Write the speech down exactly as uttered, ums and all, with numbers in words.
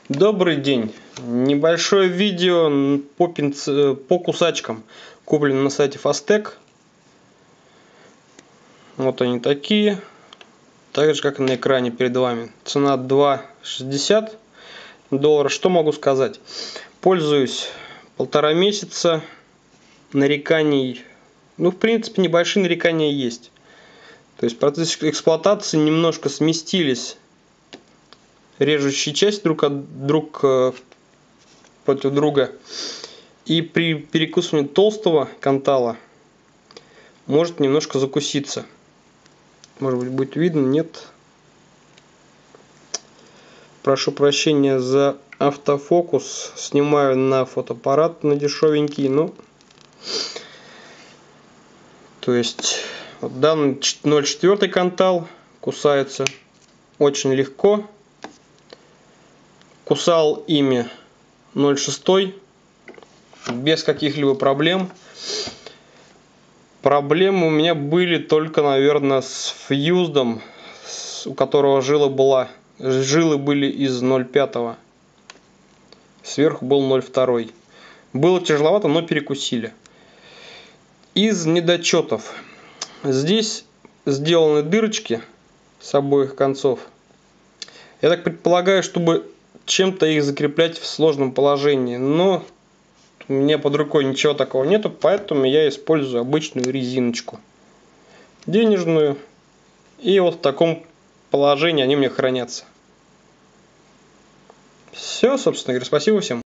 Добрый день. Небольшое видео по, пинц... по кусачкам. Куплено на сайте Fastec. Вот они такие. Так же, как и на экране перед вами. Цена два шестьдесят долларов. Что могу сказать? Пользуюсь полтора месяца. Нареканий, ну, в принципе, небольшие нарекания есть. То есть в процессе эксплуатации немножко сместились режущие части друг от друг против друга. И при перекусывании толстого кантала может немножко закуситься. Может быть, будет видно, нет. Прошу прощения за автофокус. Снимаю на фотоаппарат, на дешевенький. Ну, то есть вот данный ноль четыре кантал кусается очень легко. Кусал ими ноль шесть без каких-либо проблем. Проблемы у меня были только, наверное, с фьюздом, у которого жила была, жилы были из ноль пять. Сверху был ноль два. Было тяжеловато, но перекусили. Из недочетов. Здесь сделаны дырочки с обоих концов. Я так предполагаю, чтобы чем-то их закреплять в сложном положении, но у меня под рукой ничего такого нету, поэтому я использую обычную резиночку денежную, и вот в таком положении они у меня хранятся. Все, собственно говоря, спасибо всем.